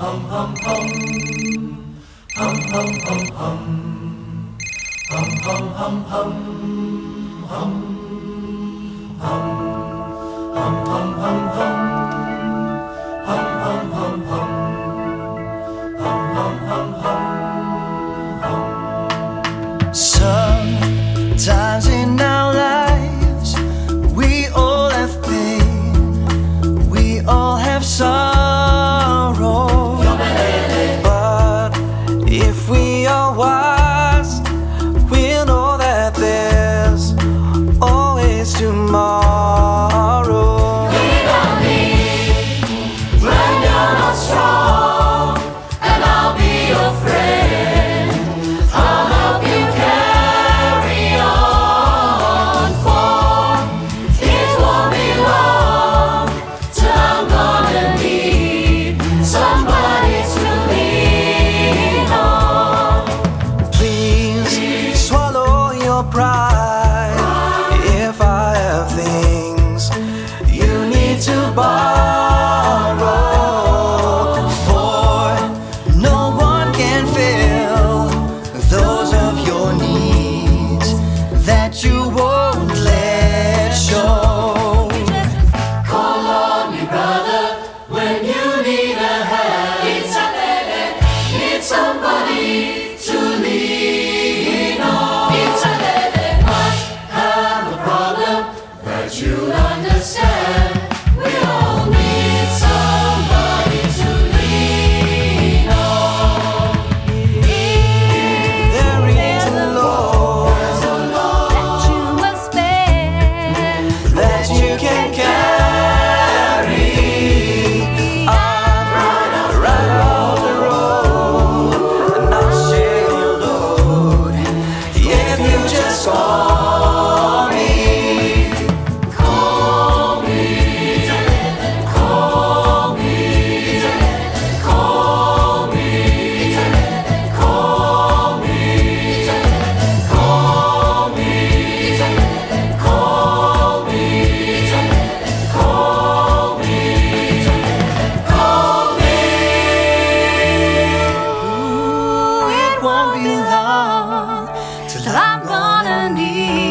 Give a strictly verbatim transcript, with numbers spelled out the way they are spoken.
Sometimes in our lives we all have pain, we all have sorrow. But if we are wise, we'll know that there's always tomorrow. Lean on me when you're not strong, and I'll be your friend. I'll help you carry on, for it won't be long till I'm gonna need somebody to lean on. Please swallow your pride. If I have things you need to borrow, for no one can fill those of your needs that you won't let show. Call on me, brother, when you need a hand. It's a lady, need somebody to lean on. It's a lady, might have a problem that you'll understand. We all need somebody to lean on. There is a Lord that you must bear, that you can carry. I'm right off the road, and I'll share your load if you just call me. Call me, call me, call me, call me, call me, call me, call me, call me. Ooh, it won't be long till I'm gonna need